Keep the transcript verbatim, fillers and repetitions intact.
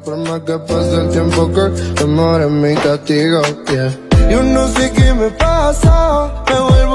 por más que pase el tiempo que el amor es mi castigo, yeah. Yo no sé qué me pasa, me vuelvo